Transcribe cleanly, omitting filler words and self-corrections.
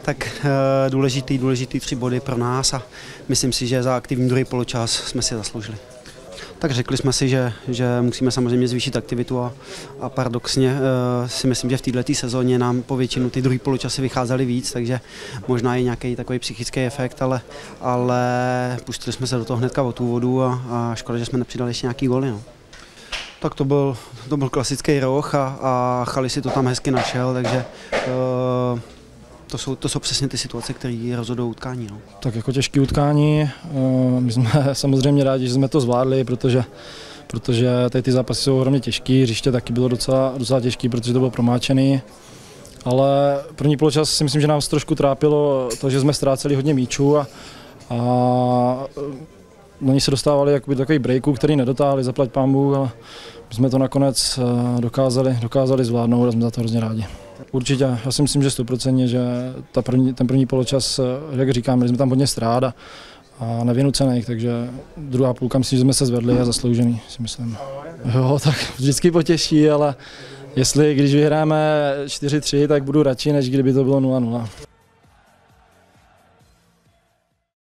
tak důležitý 3 body pro nás a myslím si, že za aktivní druhý poločas jsme si zasloužili. Tak řekli jsme si, že musíme samozřejmě zvýšit aktivitu a paradoxně si myslím, že v této sezóně nám po většinu ty druhý poločasy vycházely víc, takže možná i nějaký takový psychický efekt, ale pustili jsme se do toho hnedka od úvodu a škoda, že jsme nepřidali ještě nějaký góly. No. Tak to byl klasický roh a Chali si to tam hezky našel, takže to jsou přesně ty situace, které rozhodují utkání. No. Tak jako těžké utkání, my jsme samozřejmě rádi, že jsme to zvládli, protože tady ty zápasy jsou ohromně těžký, hřiště taky bylo docela těžký, protože to bylo promáčený. Ale první poločas si myslím, že nás trošku trápilo to, že jsme ztráceli hodně míčů a oni se dostávali jakoby do takových breaků, který nedotáhli, zaplať pánbůh, ale my jsme to nakonec dokázali zvládnout a jsme za to hrozně rádi. Určitě, já si myslím, že 100%, že ten první poločas, jak říkám, jsme tam hodně ztrát a nevynucených, takže druhá půlka myslím, že jsme se zvedli a zasloužený, si myslím. Jo, tak vždycky potěší, ale když vyhráme 4-3, tak budu radši, než kdyby to bylo 0-0.